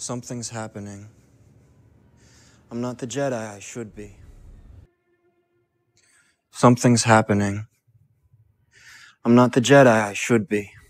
Something's happening. I'm not the Jedi I should be. Something's happening. I'm not the Jedi I should be.